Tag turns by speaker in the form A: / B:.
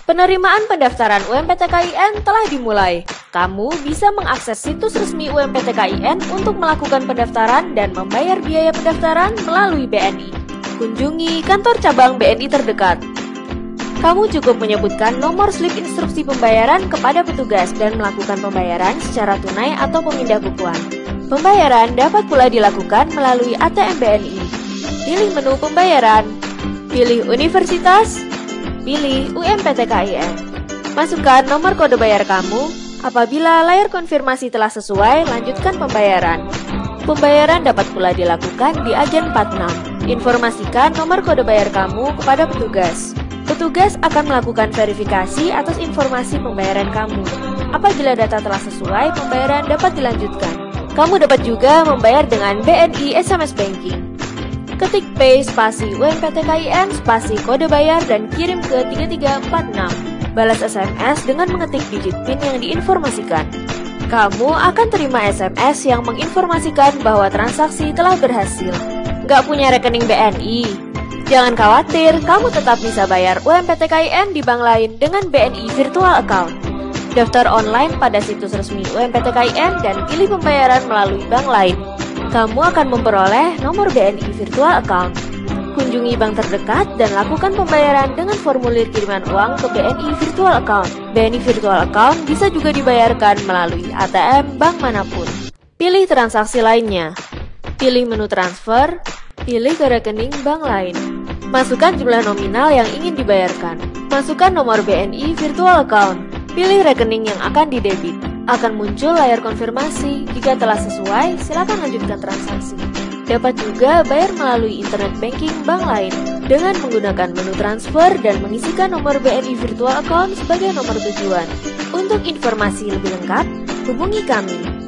A: Penerimaan pendaftaran UMPTKIN telah dimulai. Kamu bisa mengakses situs resmi UMPTKIN untuk melakukan pendaftaran dan membayar biaya pendaftaran melalui BNI. Kunjungi kantor cabang BNI terdekat. Kamu cukup menyebutkan nomor slip instruksi pembayaran kepada petugas dan melakukan pembayaran secara tunai atau pemindah bukuan. Pembayaran dapat pula dilakukan melalui ATM BNI. Pilih menu pembayaran. Pilih universitas. Pilih UMPTKIN. Masukkan nomor kode bayar kamu. Apabila layar konfirmasi telah sesuai, lanjutkan pembayaran. Pembayaran dapat pula dilakukan di agen 46. Informasikan nomor kode bayar kamu kepada petugas. Petugas akan melakukan verifikasi atas informasi pembayaran kamu. Apabila data telah sesuai, pembayaran dapat dilanjutkan. Kamu dapat juga membayar dengan BNI SMS Banking. Ketik Pay spasi UMPTKIN spasi kode bayar dan kirim ke 3346. Balas SMS dengan mengetik digit PIN yang diinformasikan. Kamu akan terima SMS yang menginformasikan bahwa transaksi telah berhasil. Gak punya rekening BNI? Jangan khawatir, kamu tetap bisa bayar UMPTKIN di bank lain dengan BNI Virtual Account. Daftar online pada situs resmi UMPTKIN dan pilih pembayaran melalui bank lain. Kamu akan memperoleh nomor BNI Virtual Account. Kunjungi bank terdekat dan lakukan pembayaran dengan formulir kiriman uang ke BNI Virtual Account. BNI Virtual Account bisa juga dibayarkan melalui ATM bank manapun. Pilih transaksi lainnya. Pilih menu transfer. Pilih ke rekening bank lain. Masukkan jumlah nominal yang ingin dibayarkan. Masukkan nomor BNI Virtual Account. Pilih rekening yang akan didebit. Akan muncul layar konfirmasi. Jika telah sesuai, silakan lanjutkan transaksi. Dapat juga bayar melalui internet banking bank lain dengan menggunakan menu transfer dan mengisikan nomor BNI Virtual Account sebagai nomor tujuan. Untuk informasi lebih lengkap, hubungi kami.